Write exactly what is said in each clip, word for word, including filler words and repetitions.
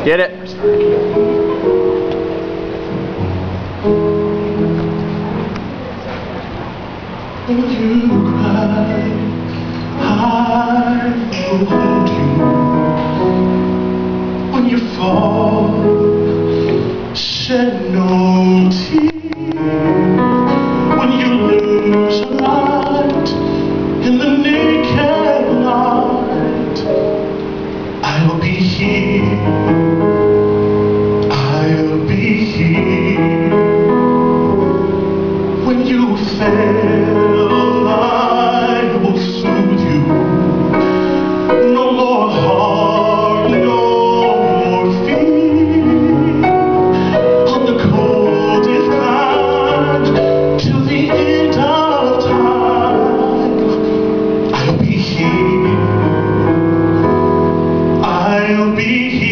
Get it. When you cry, I will hold you. When you fall, shed no tear. When you lose a light in the naked night, I'll be here. I'll be here. When you fail, I will soothe you. No more heart, no more fear. On the coldest night, till the end of time, I'll be here. I'll be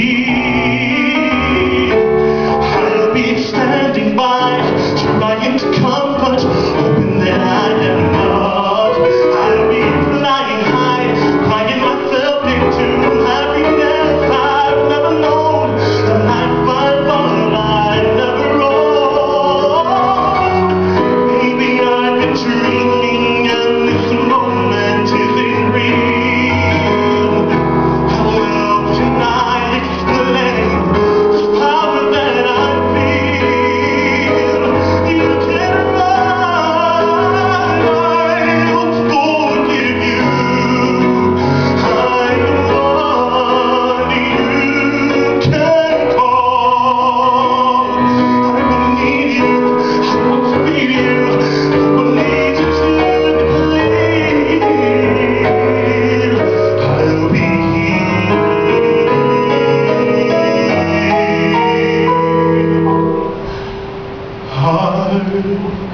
here. I'll be standing by, trying to comfort, hoping that I am enough. I'll be flying high, crying myself into happiness I've never known, and I find what I never owned. Maybe I've been dreaming, and this moment isn't real. How else can I explain the power that I feel? You can run, I'll forgive you. I'm the one you can call. I will need you, I will feel you, I will need you to believe. I'll be here. I'll